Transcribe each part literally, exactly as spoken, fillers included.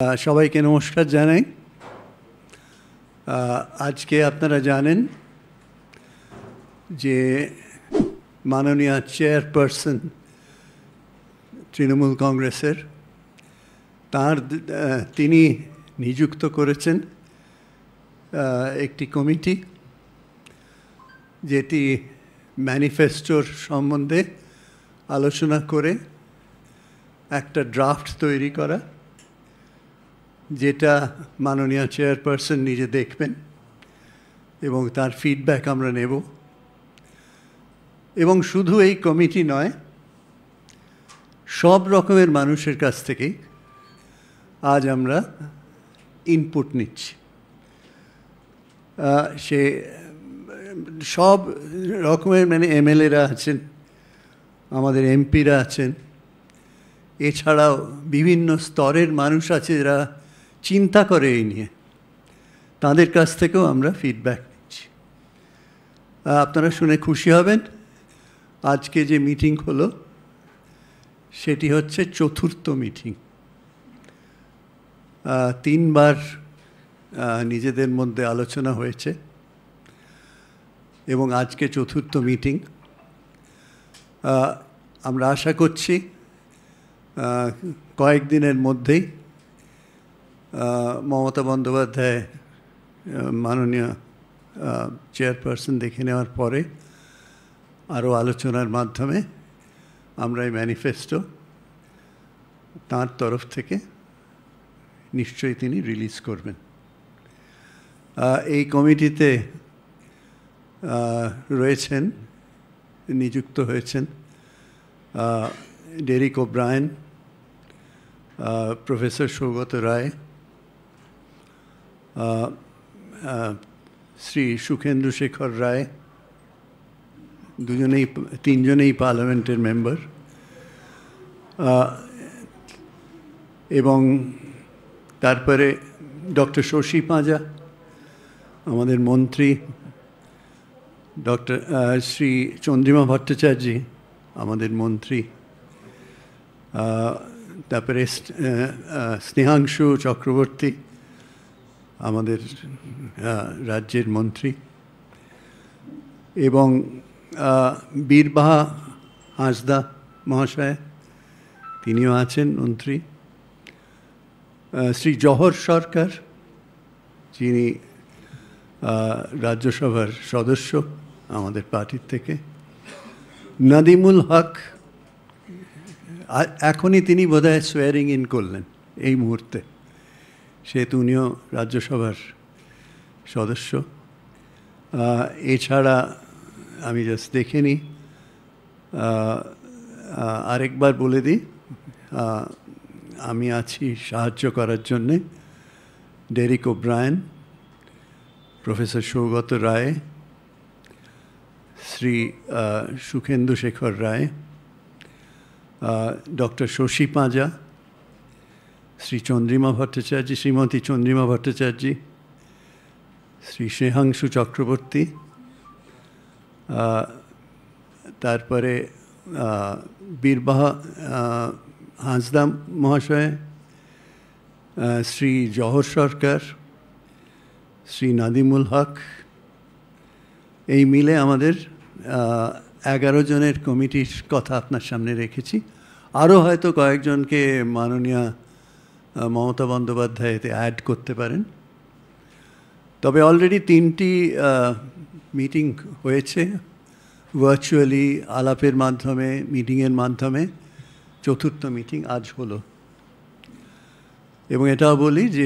সবাইকে নমস্কার জানাই। আজকে আপনারা জানেন যে মাননীয় চেয়ারপারসন তৃণমূল কংগ্রেসের তার তিনি নিযুক্ত করেছেন একটি কমিটি, যেটি ম্যানিফেস্টোর সম্বন্ধে আলোচনা করে একটা ড্রাফট তৈরি করা, যেটা মাননীয় চেয়ারপারসন নিজে দেখবেন এবং তার ফিডব্যাক আমরা নেব। এবং শুধু এই কমিটি নয়, সব রকমের মানুষের কাছ থেকেই আজ আমরা ইনপুট নিচ্ছি। সে সব রকমের মানে এমএলএরা আছেন, আমাদের এমপিরা আছেন, এছাড়াও বিভিন্ন স্তরের মানুষ আছে যারা চিন্তা করে এই নিয়ে, তাদের কাছ থেকেও আমরা ফিডব্যাক নিচ্ছি। আপনারা শুনে খুশি হবেন, আজকে যে মিটিং হলো সেটি হচ্ছে চতুর্থ মিটিং। তিনবার নিজেদের মধ্যে আলোচনা হয়েছে এবং আজকে চতুর্থ মিটিং। আমরা আশা করছি কয়েকদিনের মধ্যেই মমতা বন্দ্যোপাধ্যায় মাননীয় চেয়ারপারসন দেখে নেওয়ার পরে আরও আলোচনার মাধ্যমে আমরা এই ম্যানিফেস্টো তাঁর তরফ থেকে নিশ্চয়ই তিনি রিলিজ করবেন। এই কমিটিতে রয়েছেন, নিযুক্ত হয়েছেন Derek O'Brien, professor Sougata Roy, Shri Sukhendu Sekhar Roy, দুজনেই তিনজনেই পার্লামেন্টের মেম্বার, এবং তারপরে ডক্টর শশী পাঁজা আমাদের মন্ত্রী, ডক্টর শ্রী চন্দ্রিমা ভট্টাচার্য আমাদের মন্ত্রী, তারপরে স্নেহাংশু চক্রবর্তী আমাদের রাজ্যের মন্ত্রী, এবং বীরবাহা হাঁসদা মহাশয়, তিনিও আছেন মন্ত্রী, শ্রী জহর সরকার যিনি রাজ্যসভার সদস্য আমাদের পার্টির থেকে, নাদিমুল হক, এখনই তিনি বোধহয় সোয়ারিং ইন করলেন এই মুহূর্তে, সেহেতু উনিও রাজ্যসভার সদস্য। এছাড়া আমি জাস্ট দেখে নিই, আরেকবার বলে দিই, আমি আছি সাহায্য করার জন্যে। Derek O'Brien, professor Sougata Roy, Shri Sukhendu Sekhar Roy, doctor Shashi Panja, Shri Chandrima Bhattacharya, Shrimati Chandrima Bhattacharya, Shri Snehanshu Chakraborty, তারপরে বীরবাহা হাঁসদা মহাশয়, শ্রী জহর সরকার, শ্রী নাদিমুল হক, এই মিলে আমাদের এগারো জনের কমিটির কথা আপনার সামনে রেখেছি। আরও হয়তো কয়েকজনকে মাননীয় মমতা বন্দ্যোপাধ্যায় এতে অ্যাড করতে পারেন। তবে অলরেডি তিনটি মিটিং হয়েছে, ভার্চুয়ালি আলাপের মাধ্যমে, মিটিংয়ের মাধ্যমে। চতুর্থ মিটিং আজ হলো। এবং এটাও বলি যে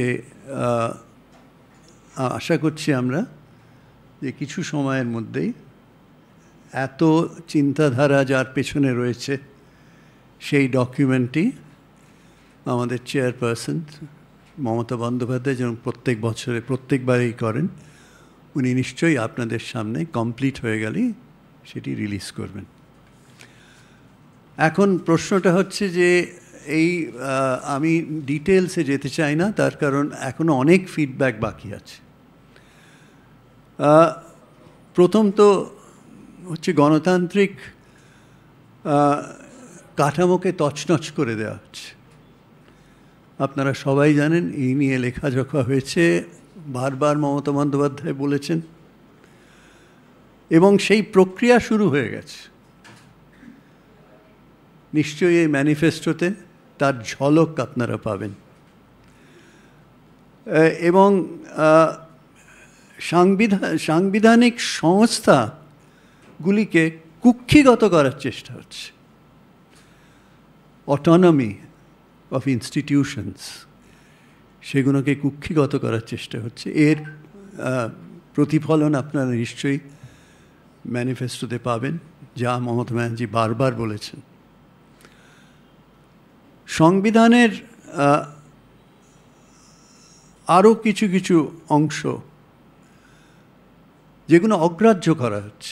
আশা করছি আমরা যে কিছু সময়ের মধ্যেই এত চিন্তাধারা যার পেছনে রয়েছে সেই ডকুমেন্টটি আমাদের চেয়ারপারসন মমতা বন্দ্যোপাধ্যায় যেমন প্রত্যেক বছরে প্রত্যেকবারেই করেন, উনি নিশ্চয়ই আপনাদের সামনে কমপ্লিট হয়ে গেলেই সেটি রিলিজ করবেন। এখন প্রশ্নটা হচ্ছে যে এই আমি ডিটেলসে যেতে চাই না, তার কারণ এখনও অনেক ফিডব্যাক বাকি আছে। প্রথম তো হচ্ছে গণতান্ত্রিক কাঠামোকে তছনছ করে দেওয়া হচ্ছে। আপনারা সবাই জানেন এই নিয়ে লেখাজোখা হয়েছে, বারবার মমতা বন্দ্যোপাধ্যায় বলেছেন, এবং সেই প্রক্রিয়া শুরু হয়ে গেছে। নিশ্চয়ই এই ম্যানিফেস্টোতে তার ঝলক আপনারা পাবেন। এবং সাংবিধান সাংবিধানিক সংস্থাগুলিকে কুক্ষিগত করার চেষ্টা হচ্ছে। অটোনমি অফ ইনস্টিটিউশনস, সেগুলোকে কুক্ষিগত করার চেষ্টা হচ্ছে। এর প্রতিফলন আপনারা নিশ্চয়ই ম্যানিফেস্টোতে পাবেন, যা মমতা ব্যানার্জি বারবার বলেছেন। সংবিধানের আরও কিছু কিছু অংশ যেগুলো অগ্রাহ্য করা হচ্ছে,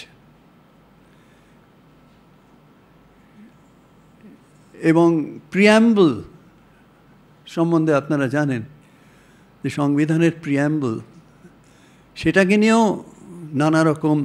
এবং প্রিয়াম্বল সম্বন্ধে আপনারা জানেন যে সংবিধানের প্রিয়াম্বল, সেটাকে নিয়েও নানা রকম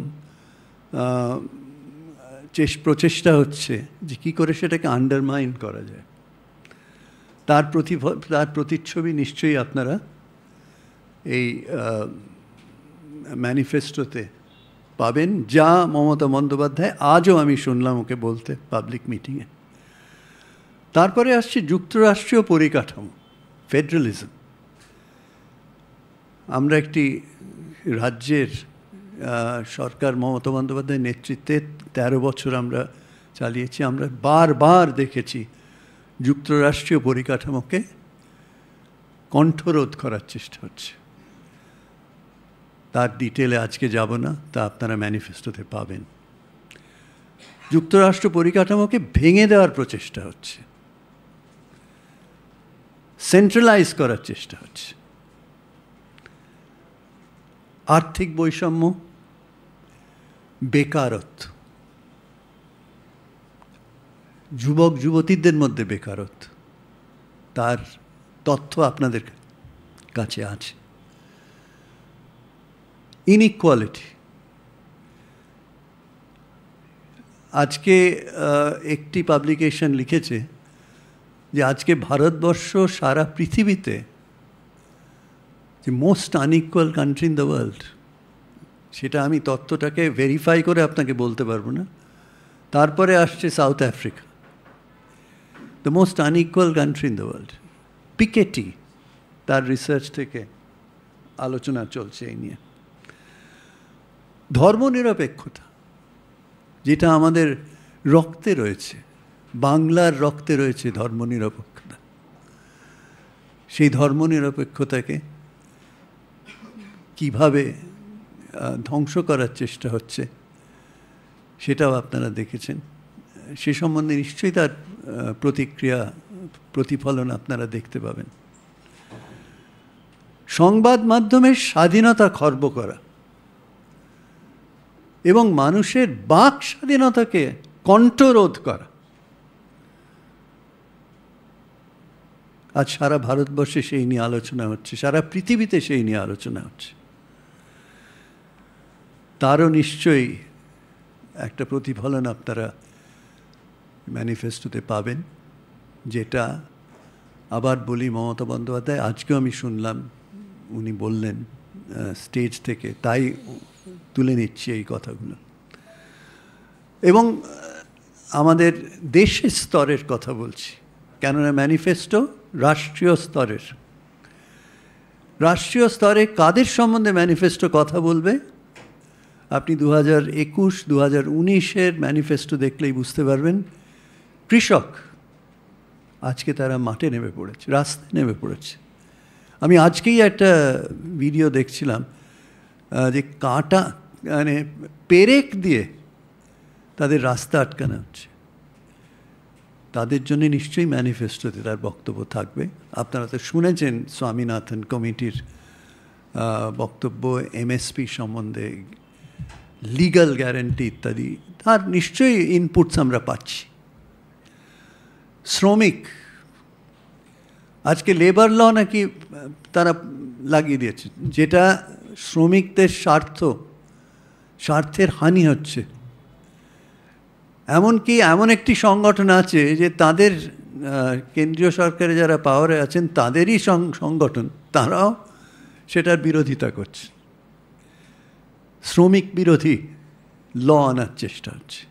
প্রচেষ্টা হচ্ছে যে কী করে সেটাকে আন্ডারমাইন করা যায়। তার প্রতিফ তার প্রতিচ্ছবি নিশ্চয়ই আপনারা এই ম্যানিফেস্টোতে পাবেন, যা মমতা বন্দ্যোপাধ্যায় আজও আমি শুনলাম ওকে বলতে পাবলিক মিটিংয়ে। তারপরে আসছে যুক্তরাষ্ট্রীয় পরিকাঠামো, ফেডারালিজম। আমরা একটি রাজ্যের সরকার মমতা বন্দ্যোপাধ্যায়ের নেতৃত্বে তেরো বছর আমরা চালিয়েছি। আমরা বারবার দেখেছি যুক্তরাষ্ট্রীয় পরিকাঠামোকে কণ্ঠরোধ করার চেষ্টা হচ্ছে। তার ডিটেলে আজকে যাব না, তা আপনারা ম্যানিফেস্টোতে পাবেন। যুক্তরাষ্ট্র পরিকাঠামোকে ভেঙে দেওয়ার প্রচেষ্টা হচ্ছে, সেন্ট্রালাইজ করার চেষ্টা হচ্ছে। আর্থিক বৈষম্য, বেকারত্ব, যুবক যুবতীদের মধ্যে বেকারত্ব, তার তথ্য আপনাদের কাছে আছে। ইনইকুয়ালিটি, আজকে একটি পাবলিকেশন লিখেছে যে আজকে ভারতবর্ষ সারা পৃথিবীতে যে most unequal country in the world. সেটা আমি তথ্যটাকে ভেরিফাই করে আপনাকে বলতে পারবো না। তারপরে আসছে South Africa, the most unequal country in the world. Piketty তার রিসার্চ থেকে আলোচনা চলছে এই নিয়ে। ধর্মনিরপেক্ষতা, যেটা আমাদের রক্তে রয়েছে, বাংলার রক্তে রয়েছে ধর্মনিরপেক্ষতা, সেই ধর্মনিরপেক্ষতাকে কিভাবে ধ্বংস করার চেষ্টা হচ্ছে সেটাও আপনারা দেখেছেন। সে সম্বন্ধে নিশ্চয়ই তার প্রতিক্রিয়া, প্রতিফলন আপনারা দেখতে পাবেন। সংবাদ মাধ্যমের স্বাধীনতা খর্ব করা এবং মানুষের বাক স্বাধীনতাকে কণ্ঠরোধ করা, আজ সারা ভারতবর্ষে সেই নিয়ে আলোচনা হচ্ছে, সারা পৃথিবীতে সেই নিয়ে আলোচনা হচ্ছে। তারও নিশ্চয়ই একটা প্রতিফলন আপনারা ম্যানিফেস্টোতে পাবেন, যেটা আবার বলি মমতা বন্দ্যোপাধ্যায় আজকেও আমি শুনলাম উনি বললেন স্টেজ থেকে, তাই তুলে নিচ্ছি এই কথাগুলো। এবং আমাদের দেশের স্তরের কথা বলছি, কেননা ম্যানিফেস্টো রাষ্ট্রীয় স্তরের। রাষ্ট্রীয় স্তরে কাদের সম্বন্ধে ম্যানিফেস্টো কথা বলবে, আপনি দু হাজার একুশ দু হাজার উনিশের ম্যানিফেস্টো দেখলেই বুঝতে পারবেন। কৃষক, আজকে তারা মাঠে নেমে পড়েছে, রাস্তায় নেমে পড়েছে। আমি আজকেই একটা ভিডিও দেখছিলাম যে কাঁটা মানে পেরেক দিয়ে তাদের রাস্তা আটকানো হচ্ছে। তাদের জন্য নিশ্চয়ই ম্যানিফেস্টোতে তার বক্তব্য থাকবে। আপনারা তো শুনেছেন স্বামীনাথন কমিটির বক্তব্য, এমএসপি সম্বন্ধে, লিগাল গ্যারেন্টি ইত্যাদি, তার নিশ্চয়ই ইনপুটস আমরা পাচ্ছি। শ্রমিক, আজকে লেবার ল নাকি তারা লাগিয়ে দিয়েছে, যেটা শ্রমিকদের স্বার্থ স্বার্থের হানি হচ্ছে। এমনকি এমন একটি সংগঠন আছে যে তাদের কেন্দ্রীয় সরকারে যারা পাওয়ারে আছেন তাদেরই সংগঠন, তারাও সেটার বিরোধিতা করছে। শ্রমিক বিরোধী ল আনার চেষ্টা হচ্ছে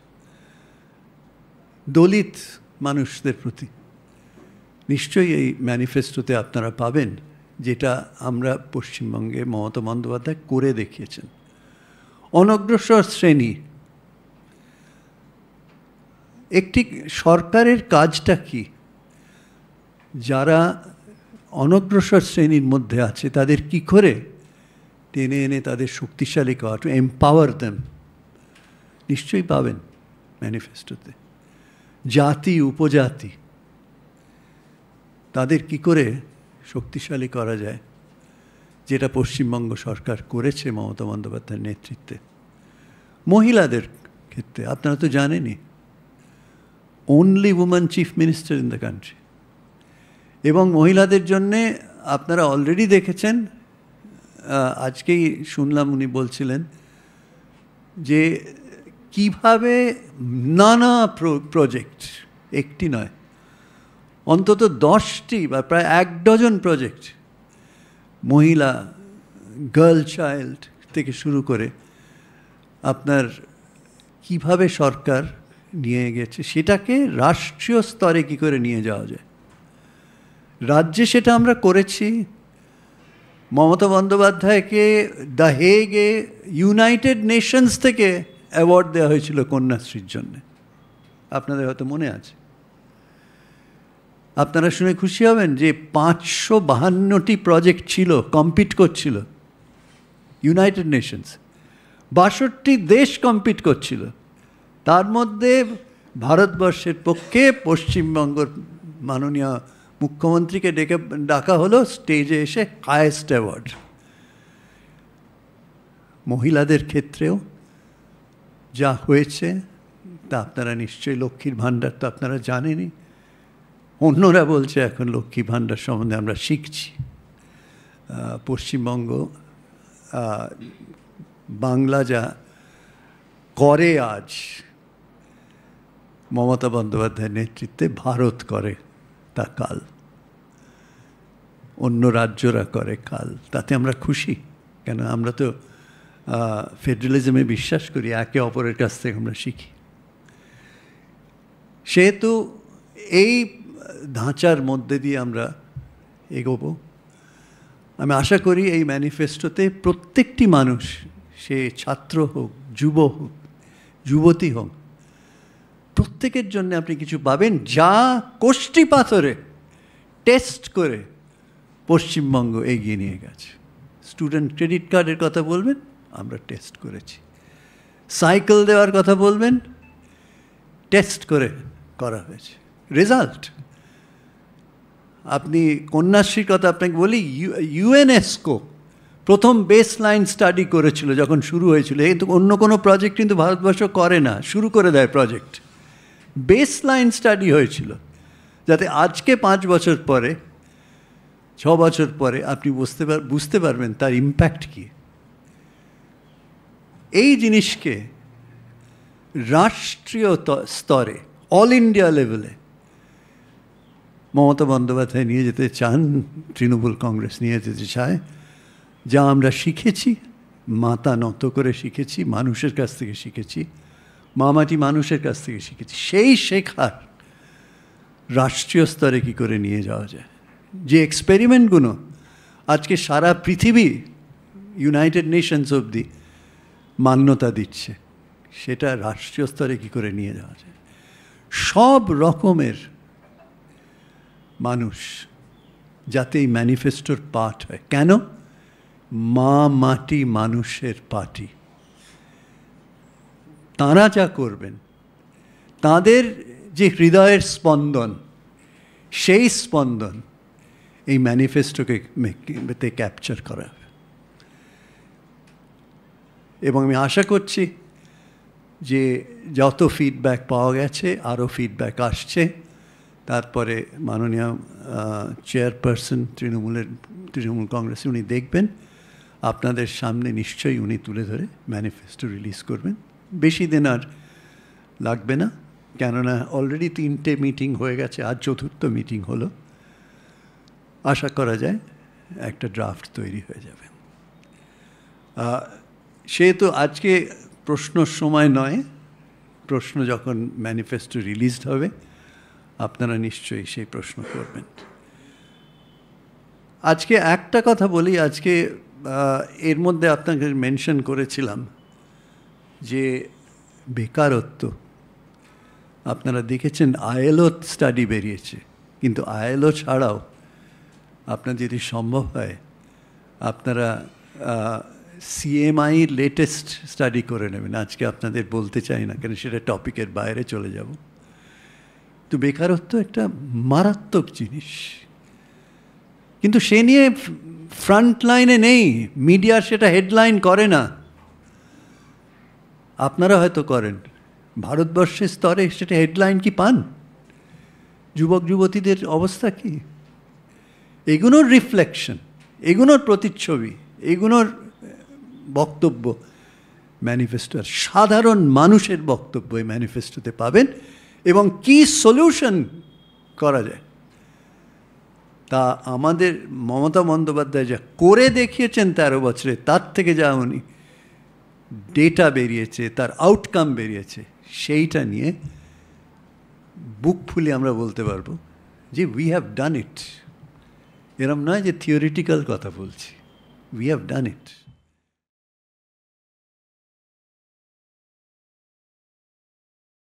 দলিত মানুষদের প্রতি। নিশ্চয়ই এই ম্যানিফেস্টোতে আপনারা পাবেন যেটা আমরা পশ্চিমবঙ্গে মমতা বন্দ্যোপাধ্যায় করে দেখিয়েছেন। অনগ্রসর শ্রেণী, একটি সরকারের কাজটা কি? যারা অনগ্রসর শ্রেণীর মধ্যে আছে তাদের কি করে টেনে এনে তাদের শক্তিশালী করা, টু এম্পাওয়ার দেম, নিশ্চয়ই পাবেন ম্যানিফেস্টোতে। জাতি উপজাতি তাদের কি করে শক্তিশালী করা যায়, যেটা পশ্চিমবঙ্গ সরকার করেছে মমতা বন্দ্যোপাধ্যায়ের নেতৃত্বে। মহিলাদের ক্ষেত্রে আপনারা তো জানেনই, only woman chief minister in the country, এবং মহিলাদের জন্যে আপনারা অলরেডি দেখেছেন, আজকেই শুনলাম উনি বলছিলেন যে কিভাবে নানা প্রজেক্ট, একটি নয় অন্তত দশটি বা প্রায় এক ডজন প্রজেক্ট, মহিলা, গার্ল চাইল্ড থেকে শুরু করে আপনার কিভাবে সরকার নিয়ে গেছে, সেটাকে রাষ্ট্রীয় স্তরে কি করে নিয়ে যাওয়া যায়। রাজ্যে সেটা আমরা করেছি। মমতা বন্দ্যোপাধ্যায়কে দ্য হেগে ইউনাইটেড নেশনস থেকে অ্যাওয়ার্ড দেওয়া হয়েছিল কন্যাশ্রীর জন্য, আপনাদের হয়তো মনে আছে। আপনারা শুনে খুশি হবেন যে পাঁচশো বাহান্নটি প্রজেক্ট ছিল, কম্পিট করছিল ইউনাইটেড নেশনস, বাষট্টি দেশ কম্পিট করছিল। তার মধ্যে ভারতবর্ষের পক্ষে পশ্চিমবঙ্গের মাননীয় মুখ্যমন্ত্রীকে ডেকে ডাকা হলো স্টেজে এসে, হায়েস্ট অ্যাওয়ার্ড। মহিলাদের ক্ষেত্রেও যা হয়েছে তা আপনারা নিশ্চয়ই, লক্ষ্মীর ভাণ্ডার তো আপনারা জানেনই, অন্যরা বলছে এখন লক্ষ্মী ভাণ্ডার সম্বন্ধে আমরা শিখছি। পশ্চিমবঙ্গ, বাংলা যা করে আজ মমতা বন্দ্যোপাধ্যায়ের নেতৃত্বে, ভারত করে তা কাল, অন্য রাজ্যরা করে কাল। তাতে আমরা খুশি, কেন আমরা তো ফেডারেলিজমে বিশ্বাস করি, একে অপরের কাছ থেকে আমরা শিখি। সেহেতু এই ধাঁচার মধ্যে দিয়ে আমরা এগোবো। আমি আশা করি এই ম্যানিফেস্টোতে প্রত্যেকটি মানুষ, সে ছাত্র হোক, যুব হোক, যুবতী হোক, প্রত্যেকের জন্য আপনি কিছু পাবেন, যা কোষ্ঠী পাথরে টেস্ট করে পশ্চিমবঙ্গ এগিয়ে নিয়ে গেছে। স্টুডেন্ট ক্রেডিট কার্ডের কথা বলবেন, আমরা টেস্ট করেছি। সাইকেল দেওয়ার কথা বলবেন, টেস্ট করে করা হয়েছে, রেজাল্ট। আপনি কন্যাশ্রীর কথা আপনাকে বলি, ইউএনএসকো প্রথম বেস লাইন স্টাডি করেছিল যখন শুরু হয়েছিল। কিন্তু অন্য কোনো প্রজেক্ট কিন্তু ভারতবর্ষ করে না, শুরু করে দেয় প্রজেক্ট। বেস লাইন স্টাডি হয়েছিল যাতে আজকে পাঁচ বছর পরে, ছ বছর পরে আপনি বুঝতে পার বুঝতে পারবেন তার ইম্প্যাক্ট কী। এই জিনিসকে রাষ্ট্রীয় স্তরে, অল ইন্ডিয়া লেভেলে মমতা বন্দ্যোপাধ্যায় নিয়ে যেতে চান, তৃণমূল কংগ্রেস নিয়ে যেতে চায়। যা আমরা শিখেছি, মাথা নত করে শিখেছি, মানুষের কাছ থেকে শিখেছি, মামাটি মানুষের কাছ থেকে শিখেছি, সেই শেখার রাষ্ট্রীয় স্তরে কী করে নিয়ে যাওয়া যায়। যে এক্সপেরিমেন্টগুলো আজকে সারা পৃথিবী, ইউনাইটেড নেশনস অবধি মান্যতা দিচ্ছে, সেটা রাষ্ট্রীয় স্তরে কী করে নিয়ে যাওয়া যায়। সব রকমের মানুষ যাতে এই ম্যানিফেস্টোর পার্ট হয়। কেন? মা মাটি মানুষের পার্টি, তাঁরা যা করবেন, তাদের যে হৃদয়ের স্পন্দন, সেই স্পন্দন এই ম্যানিফেস্টোকে ক্যাপচার করা হবে। এবং আমি আশা করছি যে যত ফিডব্যাক পাওয়া গেছে, আরও ফিডব্যাক আসছে। তারপরে মাননীয় চেয়ারপারসন তৃণমূলের তৃণমূল কংগ্রেসে উনি দেখবেন, আপনাদের সামনে নিশ্চয়ই উনি তুলে ধরে ম্যানিফেস্টো রিলিজ করবেন। বেশি দিন আর লাগবে না, কেননা অলরেডি তিনটে মিটিং হয়ে গেছে, আর চতুর্থ মিটিং হলো। আশা করা যায় একটা ড্রাফট তৈরি হয়ে যাবে। সেহেতু আজকে প্রশ্নর সময় নয়, প্রশ্ন যখন ম্যানিফেস্টো রিলিজড হবে আপনারা নিশ্চয়ই সেই প্রশ্ন করবেন। আজকে একটা কথা বলি, আজকে এর মধ্যে আপনাকে মেনশন করেছিলাম যে বেকারত্ব, আপনারা দেখেছেন আইএলও স্টাডি বেরিয়েছে, কিন্তু আইএলও ছাড়াও আপনার যদি সম্ভব হয় আপনারা সিএমআই লেটেস্ট স্টাডি করে নেবেন। আজকে আপনাদের বলতে চাই না, কেন সেটা টপিকের বাইরে চলে যাব। তো বেকারত্ব একটা মারাত্মক জিনিস, কিন্তু সে নিয়ে ফ্রন্ট লাইনে নেই, মিডিয়া সেটা হেডলাইন করে না। আপনারা হয়তো করেন, ভারতবর্ষের স্তরে সেটা হেডলাইন কি পান? যুবক যুবতীদের অবস্থা কি? এগুলোর রিফ্লেকশন, এগুলোর প্রতিচ্ছবি, এগুলোর বক্তব্য ম্যানিফেস্টো, আর সাধারণ মানুষের বক্তব্য এই ম্যানিফেস্টোতে পাবেন, এবং কি সলিউশন করা যায় তা আমাদের মমতা বন্দ্যোপাধ্যায় যা করে দেখিয়েছেন তেরো বছরে, তার থেকে যা উনি ডেটা বেরিয়েছে, তার আউটকাম বেরিয়েছে, সেইটা নিয়ে বুক ফুলে আমরা বলতে পারবো যে উই হ্যাভ ডান ইট। এরম নয় যে থিওরিটিক্যাল কথা বলছি, উই হ্যাভ ডান ইট।